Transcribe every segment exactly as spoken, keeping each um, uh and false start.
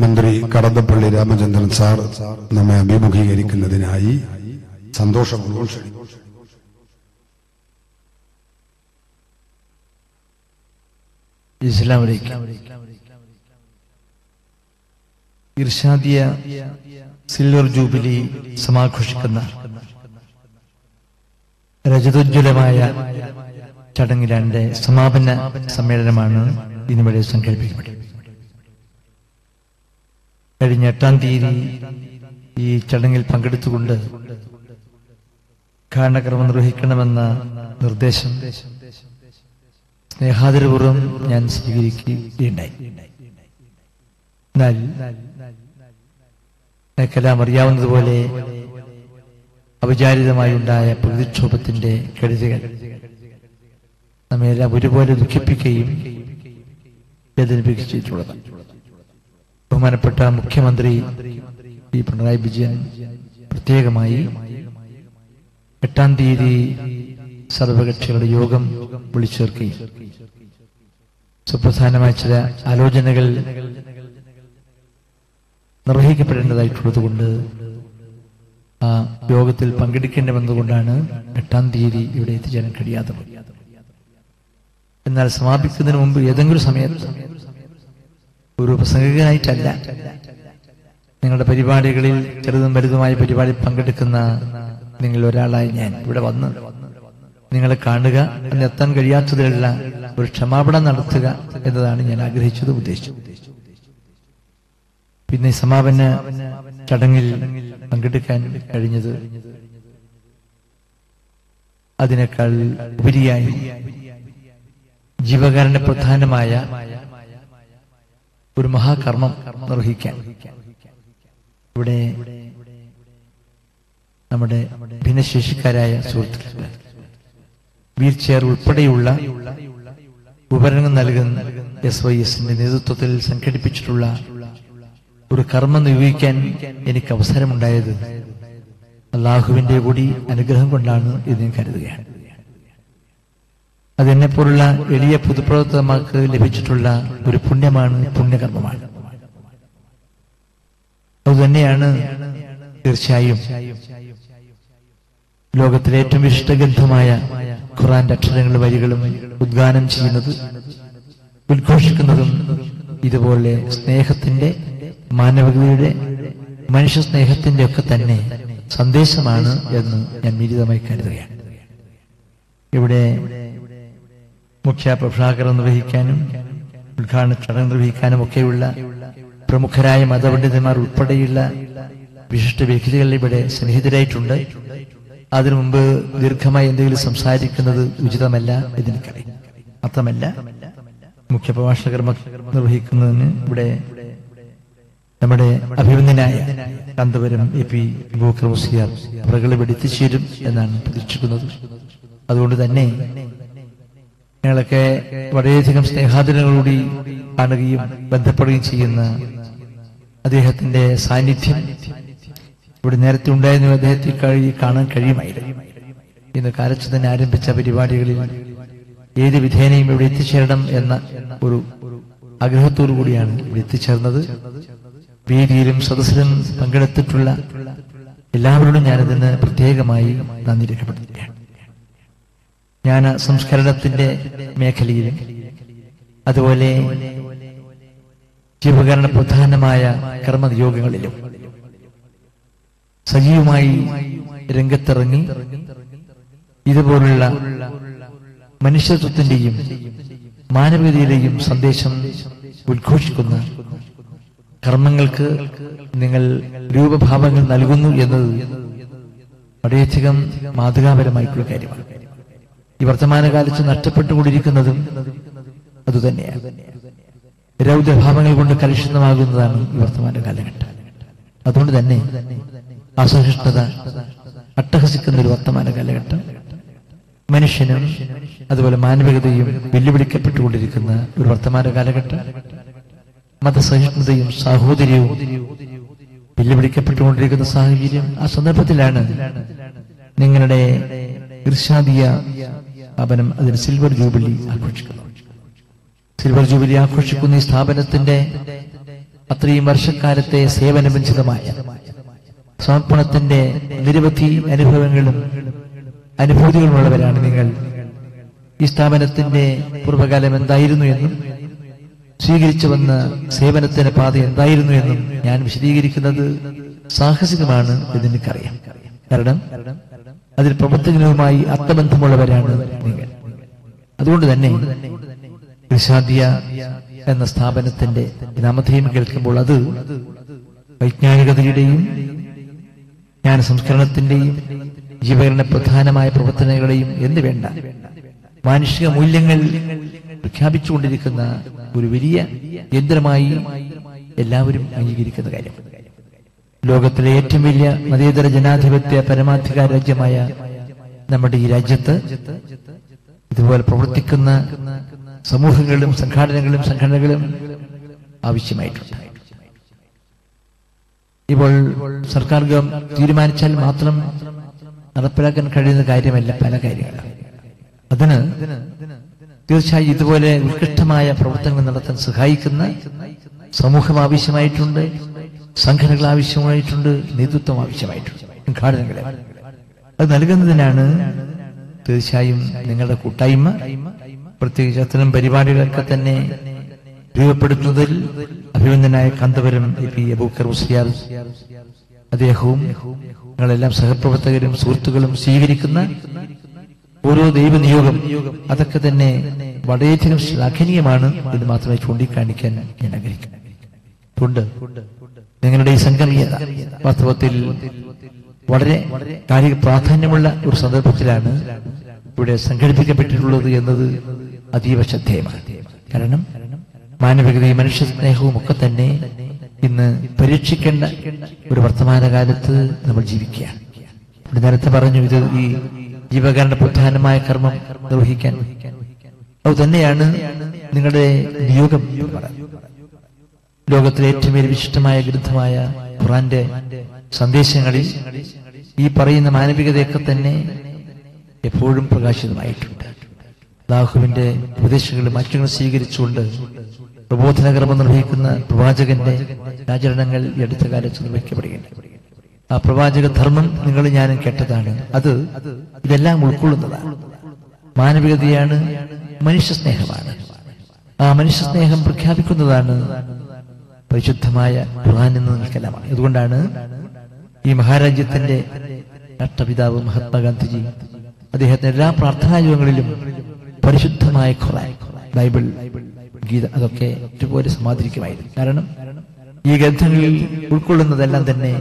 മന്ത്രി കടന്നപ്പള്ളി രാമചന്ദ്രൻ സാർ നമ്മെ അഭിമുഖീകരിക്കുന്നതിനായി സന്തോഷപൂർവ്വം ക്ഷണിക്കുന്നു. അസ്സലാമു അലൈക്കും. ഇർഷാദിയ സിൽവർ ജൂബിലി സമാഘോഷിക്കുന്ന രജതോജ്വലമായ ചടങ്ങിലെ സമാപന സമ്മേളനമാണ് ഇന്നിവിടെ സംഘടിപ്പിക്കപ്പെട്ടത്. കഴിഞ്ഞ എട്ടാം തീയതി ഈ ചടങ്ങിൽ പങ്കെടുത്തുകൊണ്ട് കാരണക്രമം നിർവഹിക്കണമെന്ന നിർദ്ദേശം സ്നേഹാദരപൂർവ്വം ഞാൻ സ്വീകരിക്കുകയുണ്ടായി. എന്നാൽ എനിക്കെല്ലാം അറിയാവുന്നതുപോലെ അവിചാരിതമായി ഉണ്ടായ പ്രതിക്ഷോഭത്തിന്റെ കെടുതികൾ നമ്മയെല്ലാം ഒരുപോലെ ദുഃഖിപ്പിക്കുകയും വേദനിപ്പിക്കുകയും ചെയ്തിട്ടുള്ളത്. ബഹുമാനപ്പെട്ട മുഖ്യമന്ത്രി ഈ പിണറായി വിജയൻ പ്രത്യേകമായി എട്ടാം തീയതി സർവകക്ഷികളുടെ യോഗം വിളിച്ചു ചേർക്കുകയും സുപ്രധാനമായ ചില ആലോചനകൾ നിർവഹിക്കപ്പെടേണ്ടതായിട്ടുള്ളതുകൊണ്ട് ആ യോഗത്തിൽ പങ്കെടുക്കേണ്ടതെന്നുകൊണ്ടാണ് എട്ടാം തീയതി ഇവിടെ എത്തിച്ചേരാൻ കഴിയാതെ. എന്നാൽ സമാപിക്കുന്നതിന് മുമ്പ് ഏതെങ്കിലും സമയത്ത് ഒരു പ്രസംഗകനായിട്ടല്ല, നിങ്ങളുടെ പരിപാടികളിൽ ചെറുതും വലുതുമായ പരിപാടി പങ്കെടുക്കുന്ന നിങ്ങൾ ഒരാളായി ഞാൻ ഇവിടെ വന്ന് നിങ്ങളെ കാണുക, അന്ന് എത്താൻ കഴിയാത്തതിലുള്ള ഒരു ക്ഷമാപണം നടത്തുക എന്നതാണ് ഞാൻ ആഗ്രഹിച്ചത്, ഉദ്ദേശിച്ചത്. പിന്നെ സമാപന ചടങ്ങിൽ പങ്കെടുക്കാൻ കഴിഞ്ഞത് അതിനേക്കാൾ ഉപരിയായി ജീവകാരുണ്യ പ്രധാനമായ ഒരു മഹാകർമ്മം നിർവഹിക്കാൻ ഇവിടെ നമ്മുടെ ഭിന്നശേഷിക്കാരായ സുഹൃത്തുക്കൾ വീൽ ചെയർ ഉൾപ്പെടെയുള്ള ഉപകരണങ്ങൾ നൽകുന്ന എസ് വൈ എസിന്റെ നേതൃത്വത്തിൽ സംഘടിപ്പിച്ചിട്ടുള്ള ഒരു കർമ്മം നിർവഹിക്കാൻ എനിക്ക് അവസരമുണ്ടായത് അള്ളാഹുവിന്റെ കൂടി അനുഗ്രഹം കൊണ്ടാണ് എന്ന് ഞാൻ കരുതുകയാണ്. അതെന്നെപ്പോലുള്ള എളിയ പൊതുപ്രവർത്തകർക്ക് ലഭിച്ചിട്ടുള്ള ഒരു പുണ്യമാണ്, പുണ്യകർമ്മമാണ്. അതുതന്നെയാണ് തീർച്ചയായും ലോകത്തിലെ ഏറ്റവും വിശിഷ്ടഗ്രന്ഥമായ ഖുർആന്റെ അക്ഷരങ്ങളും വരികളും ഉദ്ഗാനം ചെയ്യുന്നത്, ഉദ്ഘോഷിക്കുന്നതും ഇതുപോലെ സ്നേഹത്തിന്റെ, മാനവികതയുടെ, മനുഷ്യ സ്നേഹത്തിന്റെ ഒക്കെ തന്നെ സന്ദേശമാണ് എന്ന് ഞാൻ വിനീതമായി കരുതുകയാണ്. ഇവിടെ മുഖ്യ പ്രഭാഷണം നിർവഹിക്കാനും ഉദ്ഘാടന ചടങ്ങ് നിർവഹിക്കാനും ഒക്കെയുള്ള പ്രമുഖരായ മതപണ്ഡിതന്മാർ ഉൾപ്പെടെയുള്ള വിശിഷ്ട വ്യക്തികൾ ഇവിടെ സന്നിഹിതരായിട്ടുണ്ട്. അതിനു മുമ്പ് ദീർഘമായി എന്തെങ്കിലും സംസാരിക്കുന്നത് ഉചിതമല്ല എന്നെനിക്കറിയാം. മാത്രമല്ല, മുഖ്യ പ്രഭാഷണ കർമ്മം നിർവഹിക്കുന്നതിന് ഇവിടെ നമ്മുടെ അഭിനന്ദനായ കാന്തപുരം എ പി ബൂക്കർ മുസ്ലിയാർ അവരുടെ ഇവിടെ എത്തിച്ചേരും എന്നാണ് പ്രതീക്ഷിക്കുന്നത്. അതുകൊണ്ട് തന്നെ ഞങ്ങളൊക്കെ വളരെയധികം സ്നേഹാദരങ്ങളോടി കാണുകയും ബന്ധപ്പെടുകയും ചെയ്യുന്ന അദ്ദേഹത്തിന്റെ സാന്നിധ്യം ഇവിടെ നേരത്തെ ഉണ്ടായിരുന്ന അദ്ദേഹത്തെ കാണാൻ കഴിയുമായിരുന്നു. ഇന്ന് കാലത്ത് തന്നെ ആരംഭിച്ച പരിപാടികളിൽ ഏത് വിധേനയും ഇവിടെ എത്തിച്ചേരണം എന്ന ഒരു ആഗ്രഹത്തോടു കൂടിയാണ് ഇവിടെ എത്തിച്ചേർന്നത്. വേദിയിലും സദസ്സിലും പങ്കെടുത്തിട്ടുള്ള എല്ലാവരോടും ഞാനതിന് പ്രത്യേകമായി നന്ദി രേഖപ്പെടുത്തുകയാണ്. ഞാൻ സംസ്കരണത്തിന്റെ മേഖലയിലും അതുപോലെ ജീവകാരുണ്യ പ്രധാനമായ കർമ്മയോഗങ്ങളിലും സജീവമായി രംഗത്തിറങ്ങി ഇതുപോലുള്ള മനുഷ്യത്വത്തിന്റെയും മാനവികതയുടെയും സന്ദേശം ഉദ്ഘോഷിക്കുന്ന കർമ്മങ്ങൾക്ക് നിങ്ങൾ രൂപഭാവങ്ങൾ നൽകുന്നു എന്നത് വളരെയധികം മാതൃകാപരമായിട്ടുള്ള കാര്യമാണ്. ഈ വർത്തമാനകാലത്ത് നഷ്ടപ്പെട്ടുകൊണ്ടിരിക്കുന്നതും അതുതന്നെയാണ്. രൗദ്രഭാവങ്ങൾ കൊണ്ട് കലുഷിതമാകുന്നതാണ് ഈ വർത്തമാന കാലഘട്ടം. അതുകൊണ്ട് തന്നെ അസഹിഷ്ണുത അട്ടഹസിക്കുന്ന ഒരു വർത്തമാന കാലഘട്ടം, മനുഷ്യനും അതുപോലെ മാനവികതയും വെല്ലുവിളിക്കപ്പെട്ടുകൊണ്ടിരിക്കുന്ന ഒരു വർത്തമാന കാലഘട്ടം, മതസഹിഷ്ണുതയും സാഹോദര്യവും വെല്ലുവിളിക്കപ്പെട്ടുകൊണ്ടിരിക്കുന്ന സാഹചര്യം. ആ സന്ദർഭത്തിലാണ് നിങ്ങളുടെ ഇർഷാദിയ സ്ഥാപനം അതിന് സിൽവർ ജൂബിലി ആഘോഷിക്കുന്നു. സിൽവർ ജൂബിലി ആഘോഷിക്കുന്ന ഈ സ്ഥാപനത്തിന്റെ അത്രയും വർഷക്കാലത്തെ സേവനബന്ധിതമായ സമർപ്പണത്തിന്റെ നിരവധി അനുഭവങ്ങളും അനുഭൂതികളുമുള്ളവരാണ് നിങ്ങൾ. ഈ സ്ഥാപനത്തിന്റെ പൂർവ്വകാലം എന്തായിരുന്നു എന്നും സ്വീകരിച്ചു വന്ന സേവനത്തിന്റെ പാത എന്തായിരുന്നു എന്നും ഞാൻ വിശദീകരിക്കുന്നത് സാഹസികമാണ് എന്ന് എനിക്കറിയാം. കാരണം അതിൽ പ്രവർത്തനവുമായി അർത്ഥബന്ധമുള്ളവരാണ് നിങ്ങൾ. അതുകൊണ്ട് തന്നെ ഇർശാദിയ എന്ന സ്ഥാപനത്തിന്റെ നാമധേയം കേൾക്കുമ്പോൾ അത് വൈജ്ഞാനികതയുടെയും ജ്ഞാന സംസ്കരണത്തിന്റെയും ജീവകരണ പ്രധാനമായ പ്രവർത്തനങ്ങളെയും എന്ന് വേണ്ട മാനുഷിക മൂല്യങ്ങൾ പ്രഖ്യാപിച്ചുകൊണ്ടിരിക്കുന്ന ഒരു വലിയ യന്ത്രമായി എല്ലാവരും അംഗീകരിക്കുന്ന കാര്യം. ലോകത്തിലെ ഏറ്റവും വലിയ മതേതര ജനാധിപത്യ പരമാധികാര രാജ്യമായ നമ്മുടെ ഈ രാജ്യത്ത് ഇതുപോലെ പ്രവർത്തിക്കുന്ന സമൂഹങ്ങളും സംഘാടനകളും സംഘടനകളും ആവശ്യമായിട്ടുണ്ട്. ഇപ്പോൾ സർക്കാർ തീരുമാനിച്ചാൽ മാത്രം നടപ്പിലാക്കാൻ കഴിയുന്ന കാര്യമല്ല പല കാര്യങ്ങളും. അതിന് തീർച്ചയായും ഇതുപോലെ ഉത്കൃഷ്ടമായ പ്രവർത്തനങ്ങൾ നടത്താൻ സഹായിക്കുന്ന സമൂഹം ആവശ്യമായിട്ടുണ്ട്, സംഘടനകൾ ആവശ്യമായിട്ടുണ്ട്, നേതൃത്വം ആവശ്യമായിട്ടുണ്ട്, സംഘാടനങ്ങളെ അത് നൽകുന്നതിനാണ് തീർച്ചയായും നിങ്ങളുടെ കൂട്ടായ്മ. പ്രത്യേകിച്ച് അത്തരം പരിപാടികളൊക്കെ തന്നെ രൂപപ്പെടുത്തുന്നതിൽ അഭിനന്ദനായ കാന്തപുരം എ പി അബൂബക്കർ മുസ്ലിയാർ അദ്ദേഹവും നിങ്ങളെല്ലാം സഹപ്രവർത്തകരും സുഹൃത്തുക്കളും സ്വീകരിക്കുന്ന ഓരോ ദൈവനിയോഗം അതൊക്കെ തന്നെ വളരെയധികം ശ്ലാഘനീയമാണ് എന്ന് മാത്രമേ ചൂണ്ടിക്കാണിക്കാൻ ഞാൻ ആഗ്രഹിക്കുന്നു. അതുകൊണ്ട് നിങ്ങളുടെ ഈ സംഗമീയത വാസ്തവത്തിൽ വളരെ കാലിക പ്രാധാന്യമുള്ള ഒരു സന്ദർഭത്തിലാണ് ഇവിടെ സംഘടിപ്പിക്കപ്പെട്ടിട്ടുള്ളത് എന്നത് അതീവ ശ്രദ്ധേയമാണ്. കാരണം മാനവികതയും മനുഷ്യ സ്നേഹവും ഒക്കെ തന്നെ ഇന്ന് പരീക്ഷിക്കേണ്ട ഒരു വർത്തമാനകാലത്ത് നമ്മൾ ജീവിക്കുകയാണ്. ഇവിടെ നേരത്തെ പറഞ്ഞു, ഇത് ഈ ജീവകാരണ പ്രധാനമായ കർമ്മം നിർവഹിക്കാൻ അത് തന്നെയാണ് നിങ്ങളുടെ നിയോഗം. ലോകത്തിലെ ഏറ്റവും വലിയ വിശിഷ്ടമായ ഗ്രന്ഥമായ ഖുർആന്റെ സന്ദേശങ്ങളിൽ ഈ പറയുന്ന മാനവികതയൊക്കെ തന്നെ എപ്പോഴും പ്രകാശിതമായിട്ടുണ്ട്. അല്ലാഹുവിന്റെ ഉപദേശങ്ങളും മാറ്റങ്ങൾ സ്വീകരിച്ചുകൊണ്ട് പ്രബോധന കർമ്മം നിർവഹിക്കുന്ന പ്രവാചകന്റെ ആചരണങ്ങൾ ഈ അടുത്ത കാലത്ത് നിർവഹിക്കപ്പെടുകയുണ്ട്. ആ പ്രവാചക ധർമ്മം നിങ്ങൾ ഞാനും കേട്ടതാണ്. അത് ഇതെല്ലാം ഉൾക്കൊള്ളുന്നതാണ്. മാനവികതയാണ്, മനുഷ്യ സ്നേഹമാണ്. ആ മനുഷ്യ സ്നേഹം പ്രഖ്യാപിക്കുന്നതാണ് പരിശുദ്ധമായ ഖുർആൻ എന്ന് നിങ്ങൾക്കെല്ലാം. അതുകൊണ്ടാണ് ഈ മഹാരാജ്യത്തിന്റെ രാഷ്ട്രപിതാവ് മഹാത്മാഗാന്ധിജി അദ്ദേഹത്തിന്റെ എല്ലാ പ്രാർത്ഥനായോഗങ്ങളിലും പരിശുദ്ധമായ ഖുർആൻ, ബൈബിൾ, ഗീത അതൊക്കെ ഒരുപോലെ സമാദരിക്കുമായിരുന്നു. കാരണം ഈ ഗ്രന്ഥങ്ങളിൽ ഉൾക്കൊള്ളുന്നതെല്ലാം തന്നെ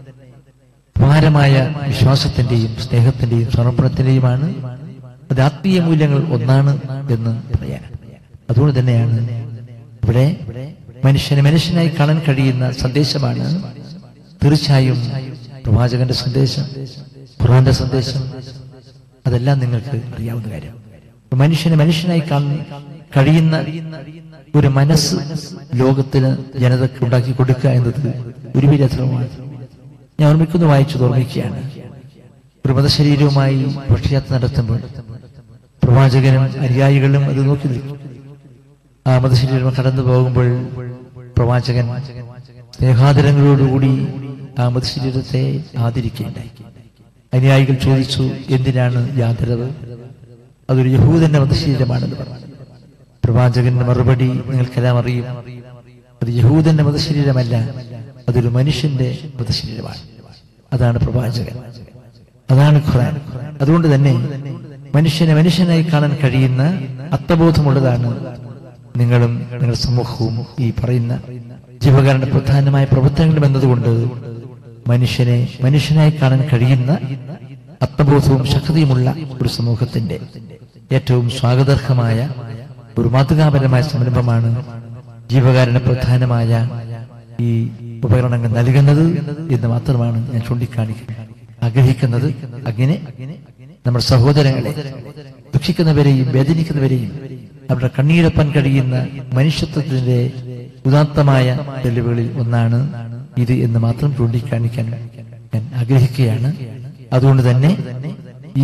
ഭാരമായ വിശ്വാസത്തിന്റെയും സ്നേഹത്തിന്റെയും സമർപ്പണത്തിന്റെയുമാണ്. അത് ആത്മീയ മൂല്യങ്ങൾ ഒന്നാണ് എന്ന് പറയാൻ. അതുകൊണ്ട് തന്നെയാണ് ഇവിടെ മനുഷ്യനെ മനുഷ്യനായി കാണാൻ കഴിയുന്ന സന്ദേശമാണ് തീർച്ചയായും പ്രവാചകന്റെ സന്ദേശം, ഖുർആന്റെ സന്ദേശം. അതെല്ലാം നിങ്ങൾക്ക് അറിയാവുന്ന കാര്യം. മനുഷ്യനെ മനുഷ്യനായി കാണാൻ കഴിയുന്ന ഒരു മനസ്സ് ലോകത്തിന് ജനതയ്ക്ക് ഉണ്ടാക്കി കൊടുക്കുക എന്നത് ഒരു വലിയ ധർമ്മമാണ്. ഞാൻ ഓർമ്മിക്കുന്നു, വായിച്ചത് ഓർമ്മിക്കുകയാണ്. ഒരു മതശരീരവുമായി പക്ഷയാത്ര നടത്തുമ്പോൾ പ്രവാചകനും അനുയായികളും അത് നോക്കി നിൽക്കും. ആ മതശരീരം കടന്നു പോകുമ്പോൾ പ്രവാചകൻ സ്നേഹാദരങ്ങളോടുകൂടി ആ മതശരീരത്തെ ആദരിക്കുകയുണ്ടായി. അനുയായികൾ ചോദിച്ചു, എന്തിനാണ് ഈ ആദരവ്? അതൊരു യഹൂദന്റെ മതശരീരമാണെന്ന് പറഞ്ഞു. പ്രവാചകന്റെ മറുപടി നിങ്ങൾക്കെല്ലാം അറിയും. അത് യഹൂദന്റെ മതശരീരമല്ല, അതൊരു മനുഷ്യന്റെ മതശരീരമാണ്. അതാണ് പ്രവാചകൻ, അതാണ് ഖുർആൻ. അതുകൊണ്ട് തന്നെ മനുഷ്യനെ മനുഷ്യനായി കാണാൻ കഴിയുന്ന അർത്ഥബോധമുള്ളതാണ് നിങ്ങളും നിങ്ങളുടെ സമൂഹവും ഈ പറയുന്ന ജീവകാരണ പ്രധാനമായ പ്രവർത്തനങ്ങളും എന്നതുകൊണ്ട് മനുഷ്യനെ മനുഷ്യനായി കാണാൻ കഴിയുന്ന അർത്ഥബോധവും ശക്തിയുമുള്ള ഒരു സമൂഹത്തിന്റെ ഏറ്റവും സ്വാഗതാർഹമായ ഒരു മാതൃകാപരമായ സംരംഭമാണ് ജീവകാരണ പ്രധാനമായ ഈ ഉപകരണങ്ങൾ നൽകുന്നത് എന്ന് മാത്രമാണ് ഞാൻ ചൂണ്ടിക്കാണിക്കാൻ ആഗ്രഹിക്കുന്നത്. അങ്ങനെ നമ്മുടെ സഹോദരങ്ങളെ, ദുഃഖിക്കുന്നവരെയും വേദനിക്കുന്നവരെയും അവരുടെ കണ്ണീരൊപ്പാൻ കഴിയുന്ന മനുഷ്യത്വത്തിന്റെ ഉദാത്തമായ തെളിവുകളിൽ ഒന്നാണ് ഇത് എന്ന് മാത്രം ചൂണ്ടിക്കാണിക്കാൻ ഞാൻ ആഗ്രഹിക്കുകയാണ്. അതുകൊണ്ട് തന്നെ ഈ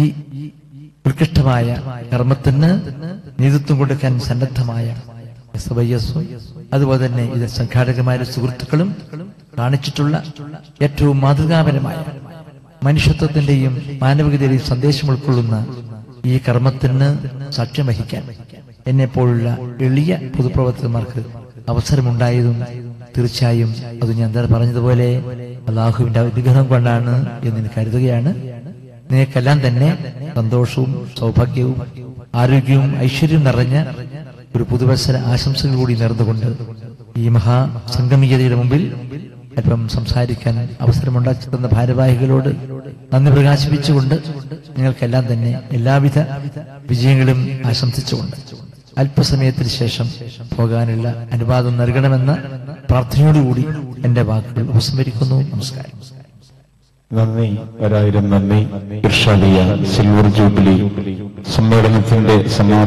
ഉത്കൃഷ്ടമായ കർമ്മത്തിന് നേതൃത്വം കൊടുക്കാൻ സന്നദ്ധമായ എസ് വൈ എസും അതുപോലെ തന്നെ ഇത് സംഘാടകന്മാരുടെ സുഹൃത്തുക്കളും കാണിച്ചിട്ടുള്ള ഏറ്റവും മാതൃകാപരമായ മനുഷ്യത്വത്തിന്റെയും മാനവികതയുടെയും സന്ദേശം ഉൾക്കൊള്ളുന്ന ഈ കർമ്മത്തിന് സാക്ഷ്യം വഹിക്കാൻ എന്നെപ്പോലുള്ള എളിയ പൊതുപ്രവർത്തകന്മാർക്ക് അവസരമുണ്ടായതും തീർച്ചയായും അത് ഞാൻ എന്താ പറഞ്ഞതുപോലെ അള്ളാഹുവിന്റെ അനുഗ്രഹം കൊണ്ടാണ് എന്ന് ഞാൻ കരുതുകയാണ്. നിങ്ങൾക്കെല്ലാം തന്നെ സന്തോഷവും സൗഭാഗ്യവും ആരോഗ്യവും ഐശ്വര്യവും നിറഞ്ഞ ഒരു പുതുവത്സര ആശംസകൾ കൂടി നേർന്നുകൊണ്ട് ഈ മഹാസംഗമീയതയുടെ മുമ്പിൽ അല്പം സംസാരിക്കാൻ അവസരമുണ്ടാക്കി തന്ന ഭാരവാഹികളോട് നന്ദി പ്രകാശിപ്പിച്ചുകൊണ്ട് നിങ്ങൾക്കെല്ലാം തന്നെ എല്ലാവിധ വിജയങ്ങളും ആശംസിച്ചുകൊണ്ട് അല്പസമയത്തിന് ശേഷം പോകാനുള്ള അനുവാദം നൽകണമെന്ന പ്രാർത്ഥനയോടുകൂടി എന്റെ വാക്കുകൾ ഉപസംഹരിക്കുന്നു. നമസ്കാരം. നന്ദി, ഒരായിരം നന്ദി. ഇർഷാദിയ സിൽവർ ജൂബിലി സമ്മേളനത്തിന്റെ സമാ